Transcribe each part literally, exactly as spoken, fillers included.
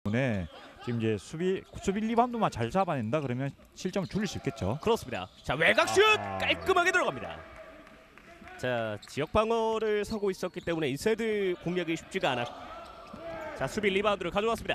때문에 지금 이제 수비 수비 리바운드만 잘 잡아낸다 그러면 실점을 줄일 수 있겠죠. 그렇습니다. 자, 외곽슛 아, 깔끔하게 들어갑니다. 자, 지역 방어를 서고 있었기 때문에 인사이드 공략이 쉽지가 않았고, 자, 수비 리바운드를 가져왔습니다.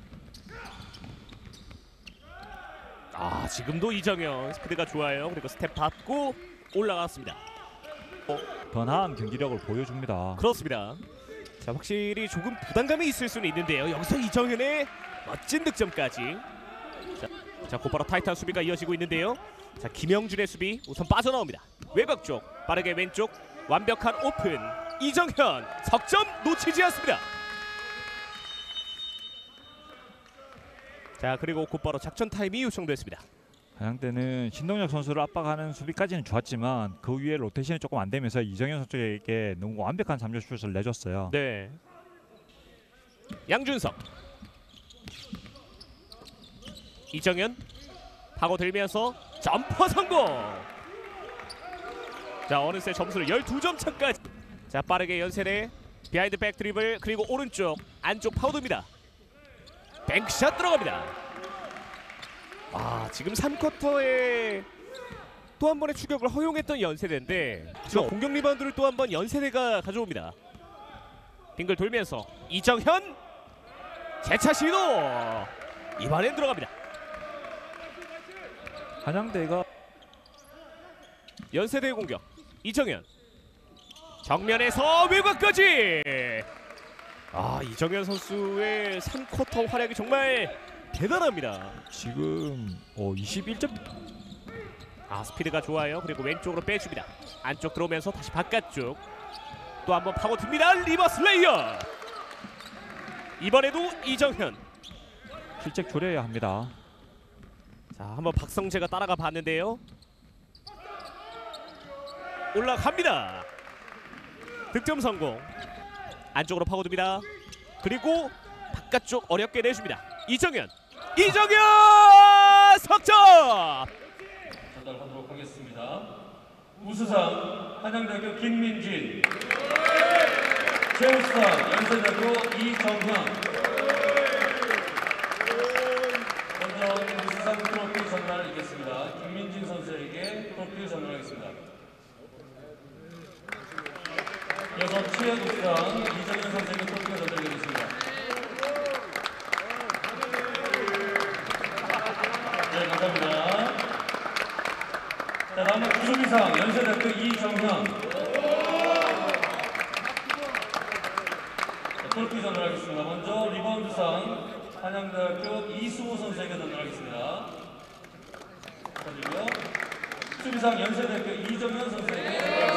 아, 지금도 이정현 스피드가 좋아요. 그리고 스텝 받고 올라갔습니다. 어, 더 나은 경기력을 보여줍니다. 그렇습니다. 자, 확실히 조금 부담감이 있을 수는 있는데요. 여기서 이정현의 멋진 득점까지. 자, 자, 곧바로 타이트한 수비가 이어지고 있는데요. 자, 김영준의 수비 우선 빠져나옵니다. 외곽 쪽 빠르게 왼쪽 완벽한 오픈. 이정현 석점 놓치지 않습니다. 자, 그리고 곧바로 작전 타임이 요청됐습니다. 한양대는 신동엽 선수를 압박하는 수비까지는 좋았지만 그 위에 로테이션이 조금 안 되면서 이정현 선수에게 너무 완벽한 삼 점 슛을 내줬어요. 네. 양준석. 이정현 파고들면서 점퍼 성공. 자, 어느새 점수를 열두 점 차까지. 자, 빠르게 연세대 비하인드 백 드리블, 그리고 오른쪽 안쪽 파고듭니다. 뱅크샷 들어갑니다. 아, 지금 삼 쿼터에 또 한 번의 추격을 허용했던 연세대인데 지금 공격 리바운드를 또 한 번 연세대가 가져옵니다. 빙글 돌면서 이정현 재차 시도. 이번엔 들어갑니다. 한양대가 연세대의 공격. 이정현 정면에서 외곽까지. 아, 이정현 선수의 삼 쿼터 활약이 정말 대단합니다. 지금 어, 이십일 점. 아, 스피드가 좋아요. 그리고 왼쪽으로 빼줍니다. 안쪽 들어오면서 다시 바깥쪽 또 한번 파고듭니다. 리버스 레이어. 이번에도 이정현. 실책 줄여야 합니다. 자, 한번 박성재가 따라가 봤는데요. 올라갑니다. 득점 성공. 안쪽으로 파고듭니다. 그리고 바깥쪽 어렵게 내줍니다. 이정현. 이정현 석점. 전달하도록 하겠습니다. 우수상 한양대학교 김민진, 최우수상 연세대학교 이정현. 먼저 우수상 트로피 전달하겠습니다. 김민진 선수에게 트로피 전달하겠습니다. 이어서 최우수상 이정현 선수에게 트로피가 전달되겠습니다. 네, 감사합니다. 자, 다음은 기술비상 연세대학교 이정현. 자, 트로피 전달하겠습니다. 먼저 리바운드상 한양대학교 이수호 선수에게 전달하겠습니다. 축하드리고요. 기술비상 연세대학교 이정현 선수에게 전달하겠습니다.